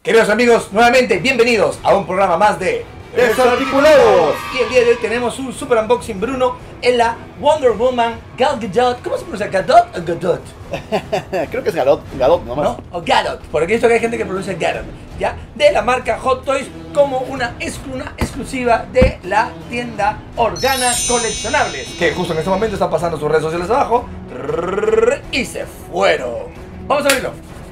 Queridos amigos, nuevamente bienvenidos a un programa más de Desarticulados. Y el día de hoy tenemos un super unboxing, Bruno, en la Wonder Woman Gal Gadot. ¿Cómo se pronuncia? ¿Gadot o Gadot? Creo que es Gadot nomás. ¿No? O Gadot, porque he visto que hay gente que pronuncia Gadot, ¿ya? De la marca Hot Toys, como una exclusiva de la tienda Organa Coleccionables, que justo en este momento están pasando sus redes sociales abajo. Y se fueron. Vamos a abrirlo.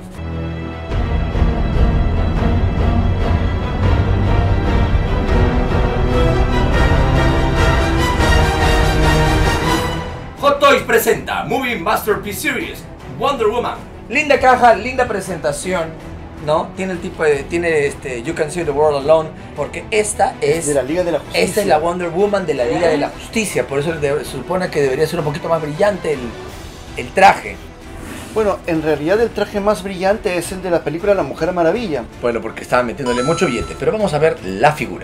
Hot Toys presenta Movie Masterpiece Series Wonder Woman. Linda caja, linda presentación, ¿no? Tiene el tipo de, You Can See the World Alone, porque esta es de la Liga de la Justicia. Esta es la Wonder Woman de la Liga de la Justicia, por eso se supone que debería ser un poquito más brillante el traje. Bueno, en realidad el traje más brillante es el de la película La Mujer Maravilla. Bueno, porque estaba metiéndole mucho billete, pero vamos a ver la figura.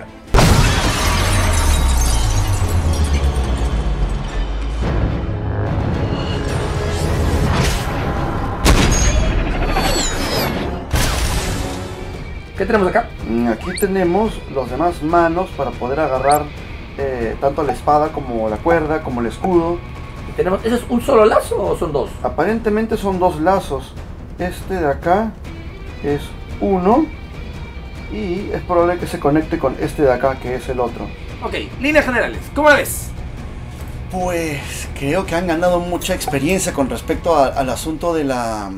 ¿Qué tenemos acá? Aquí tenemos los demás manos para poder agarrar tanto la espada como la cuerda, como el escudo. Tenemos, ¿ese es un solo lazo o son dos? Aparentemente son dos lazos. Este de acá es uno y es probable que se conecte con este de acá, que es el otro. Ok, líneas generales, ¿cómo la ves? Pues creo que han ganado mucha experiencia con respecto al asunto de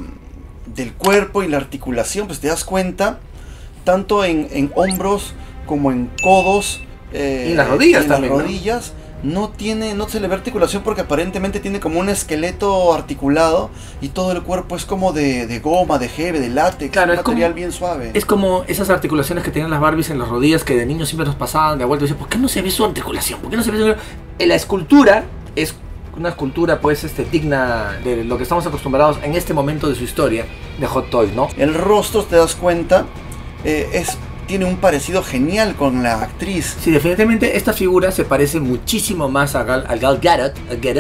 del cuerpo y la articulación. Pues te das cuenta, tanto en hombros como en codos y las rodillas también, las rodillas, no se le ve articulación porque aparentemente tiene como un esqueleto articulado y todo el cuerpo es como de goma, de jeve, de látex, claro, un material bien suave. Es como esas articulaciones que tenían las Barbies en las rodillas, que de niños siempre nos pasaban de vuelta y decían, ¿por qué no se ve su articulación? ¿Por qué no se ve su... La escultura es una escultura pues digna de lo que estamos acostumbrados en este momento de su historia de Hot Toys, ¿no? El rostro, te das cuenta, tiene un parecido genial con la actriz. Sí, definitivamente esta figura se parece muchísimo más a Gal Gadot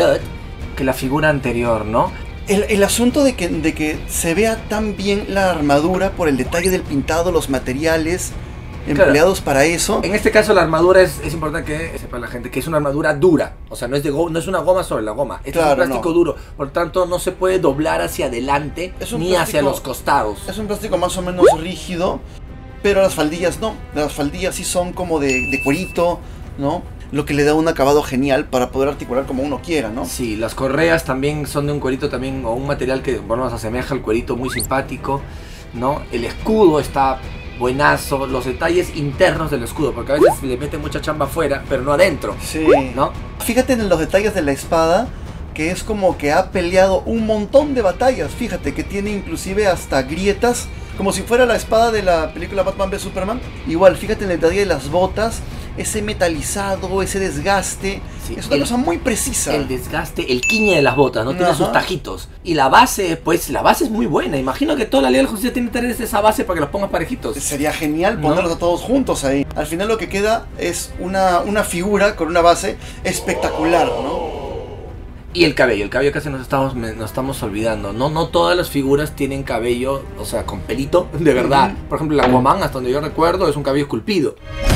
que la figura anterior, ¿no? El asunto de que se vea tan bien la armadura por el detalle del pintado, los materiales empleados para eso. En este caso la armadura es importante que sepa la gente que es una armadura dura, o sea, no es una goma sobre la goma, es un plástico duro, por lo tanto no se puede doblar hacia adelante ni hacia los costados. Es un plástico más o menos rígido, pero las faldillas no, las faldillas sí son como de cuerito, ¿no? Lo que le da un acabado genial para poder articular como uno quiera, ¿no? Sí, las correas también son de un cuerito también, o un material que, bueno, nos asemeja al cuerito, muy simpático, ¿no? El escudo está buenazo, los detalles internos del escudo, porque a veces le mete mucha chamba afuera, pero no adentro, sí, ¿no? Fíjate en los detalles de la espada, que es como que ha peleado un montón de batallas. Fíjate que tiene inclusive hasta grietas, como si fuera la espada de la película Batman v Superman. Igual, fíjate en el detalle de las botas, ese metalizado, ese desgaste. Sí, es una cosa muy precisa. El desgaste, el quiñe de las botas, ¿no? Tiene sus tajitos. Y la base, pues, la base es muy buena. Imagino que toda la Liga de la Justicia tiene que tener esa base para que los pongas parejitos. Sería genial ponerlos a todos juntos ahí. Al final lo que queda es una figura con una base espectacular, ¿no? Y el cabello casi nos estamos olvidando. No todas las figuras tienen cabello, o sea, con pelito, de verdad. Por ejemplo, la Aquaman, hasta donde yo recuerdo, es un cabello esculpido.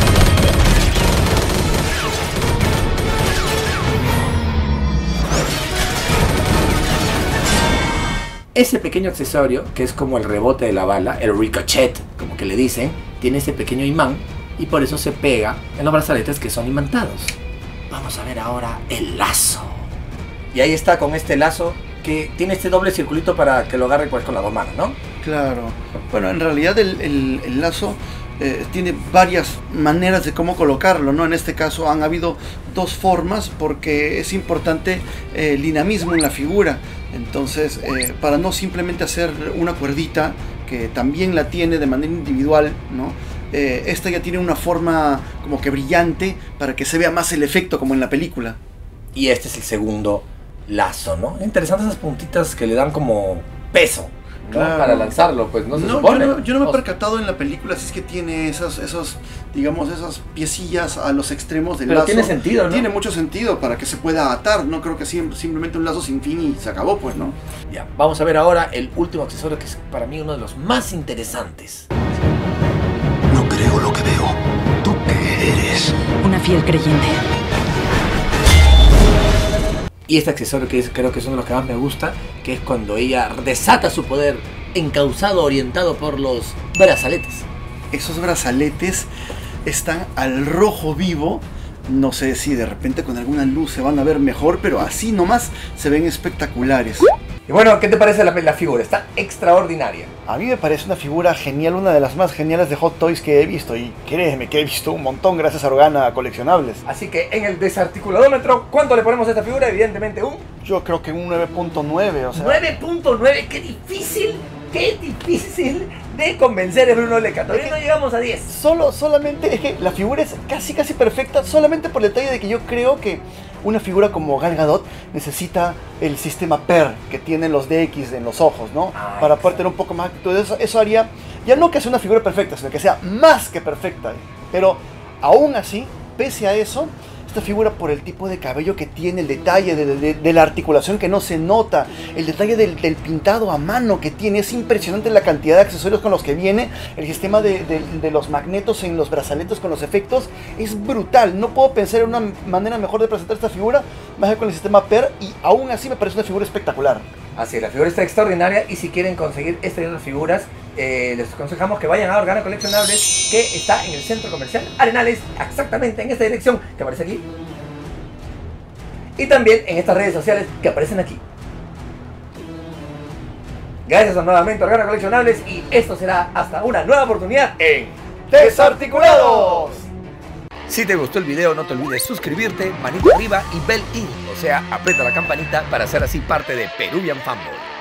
Ese pequeño accesorio, que es como el rebote de la bala, el ricochet, como que le dicen, tiene ese pequeño imán y por eso se pega en los brazaletes que son imantados. Vamos a ver ahora el lazo. Y ahí está con este lazo que tiene este doble circulito para que lo agarre pues con las dos manos, ¿no? Claro. Bueno, en realidad el lazo tiene varias maneras de cómo colocarlo, ¿no? En este caso han habido dos formas porque es importante el dinamismo en la figura. Entonces, para no simplemente hacer una cuerdita, que también la tiene de manera individual, ¿no? Esta ya tiene una forma como que brillante para que se vea más el efecto como en la película. Y este es el segundo lazo, ¿no? Interesantes esas puntitas que le dan como peso, ¿no? Claro. Para lanzarlo, pues no se No, supone. yo no me he percatado en la película si es que tiene esas piecillas a los extremos del lazo. Pero tiene sentido, ¿no? Tiene mucho sentido para que se pueda atar. No creo que simplemente un lazo sin fin y se acabó, pues, ¿no? Ya, vamos a ver ahora el último accesorio que es para mí uno de los más interesantes. lo que veo. ¿Tú qué eres? Una fiel creyente. Y este accesorio que creo que es uno de los que más me gusta, que es cuando ella desata su poder encauzado, orientado por los brazaletes. Esos brazaletes están al rojo vivo. No sé si de repente con alguna luz se van a ver mejor, pero así nomás se ven espectaculares. Y bueno, ¿qué te parece la figura? Está extraordinaria. A mí me parece una figura genial, una de las más geniales de Hot Toys que he visto. Y créeme que he visto un montón gracias a Organa Coleccionables. Así que en el desarticuladómetro, ¿cuánto le ponemos a esta figura? Evidentemente un... Yo creo que un 9.9, o sea... 9.9, qué difícil de convencer a Bruno Leca. Todavía no llegamos a 10. Solamente es que la figura es casi perfecta, solamente por el detalle de que yo creo que una figura como Gal Gadot necesita el sistema PER que tienen los DX en los ojos, ¿no? Para poder tener un poco más actitud. Eso haría, ya no que sea una figura perfecta, sino que sea más que perfecta. Pero aún así, pese a eso, esta figura, por el tipo de cabello que tiene, el detalle de la articulación que no se nota, el detalle del pintado a mano que tiene, es impresionante la cantidad de accesorios con los que viene, el sistema de los magnetos en los brazaletes con los efectos, es brutal. No puedo pensar en una manera mejor de presentar esta figura más que con el sistema PER, y aún así me parece una figura espectacular. Así es, la figura está extraordinaria, y si quieren conseguir estas y otras figuras, les aconsejamos que vayan a Organa Coleccionables, que está en el centro comercial Arenales, exactamente en esta dirección que aparece aquí, y también en estas redes sociales que aparecen aquí. Gracias nuevamente a Organa Coleccionables, y esto será hasta una nueva oportunidad en Desarticulados. Si te gustó el video, no te olvides suscribirte, manito arriba y bell in, o sea, aprieta la campanita para ser así parte de Peruvian Fanboy.